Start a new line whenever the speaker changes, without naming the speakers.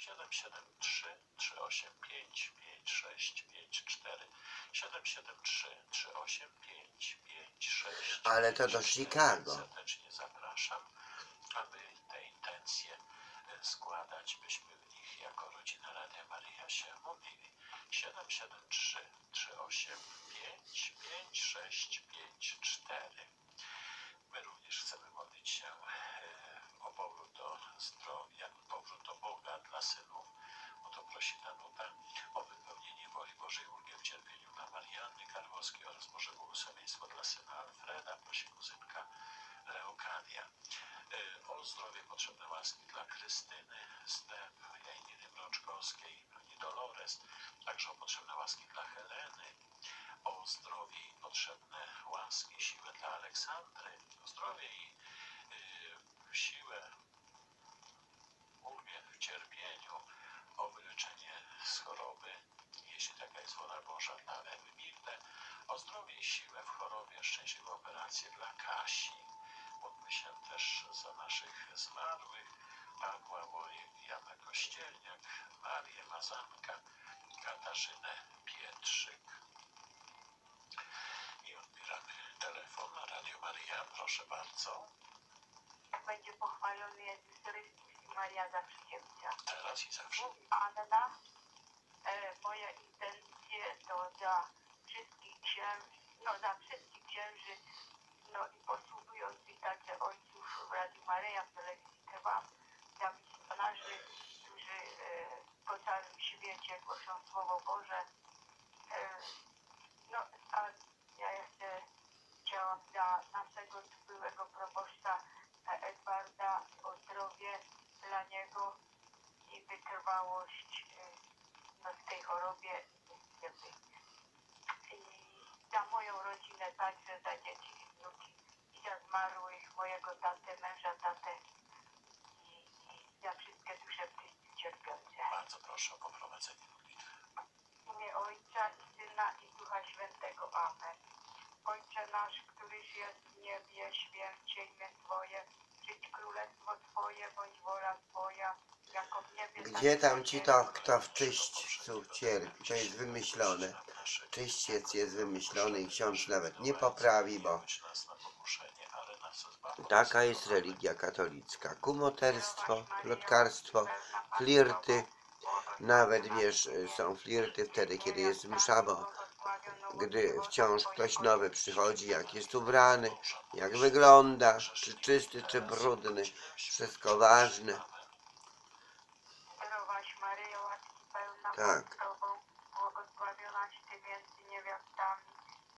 773 385 5654 773 385 5654.
Ale to do Chicago.
Serdecznie zapraszam, aby te intencje składać, byśmy w nich jako rodzina Radia Maryja się modlili. 773 385 5654. My również chcemy modlić się o powrót do zdrowia, powrót do Boga dla synów. O to prosi Danuta, o wypełnienie woli Bożej ulgę w cierpieniu dla Marianny Karłowskiej oraz Boże błogosławieństwo dla syna Alfreda, prosi kuzynka Leokadia. O zdrowie potrzebne łaski dla Krystyny Step, Janiny Mroczkowskiej, pani Dolores, także o potrzebne łaski dla Heleny, o zdrowie i potrzebne łaski, siłę dla Aleksandry, o zdrowie i siłę, ulgę w cierpieniu, o wyleczenie z choroby, jeśli taka jest wola Boża, dla Ewy Milde, o zdrowie i siłę w chorobie, szczęśliwe operacje dla Kasi. Módlmy się też za naszych zmarłych, Pawła Wojek, Jana Kościelniak, Marię Mazanka, Katarzynę Pietrzyk. I odbieramy telefon na Radio Maryja, proszę bardzo.
Będzie pochwalony Jezus Chrystus i Maria zawsze dziewczę.
Teraz i zawsze.
Mówi Anna, moje intencje to za wszystkich księży, no i posługujących także ojców w Radiu Maryja, w telewizji Trwam, za misjonarzy, którzy po całym świecie głoszą Słowo Boże. No a ja jeszcze chciałam za naszego byłego proboszcza Edwarda o zdrowie dla niego i wytrwałość w tej chorobie. I za moją rodzinę także, za dzieci i wnuki i za zmarłych, mojego tatę, męża tatę i za wszystkie dusze bliskie cierpiące.
Bardzo proszę o poprowadzenie modlitwy.
W imię Ojca i Syna i Ducha Świętego. Amen. Ojcze nasz, któryś jest w niebie, święcie imię Twoje, przyjdź królestwo Twoje, bądź wola Twoja, jako w niebie.
Gdzie tam ci to, kto w czyśćcu cierpi? To jest wymyślone. Czyściec jest wymyślony i ksiądz nawet nie poprawi, bo taka jest religia katolicka. Kumoterstwo, plotkarstwo, flirty. Nawet, wiesz, są flirty wtedy, kiedy jest msza, bo gdy wciąż ktoś nowy przychodzi, jak jest ubrany, jak wygląda, czy czysty, czy brudny, wszystko ważne.
Zdrowaś Maryjo, łaski pełna,
Tak.
Pan z Tobą,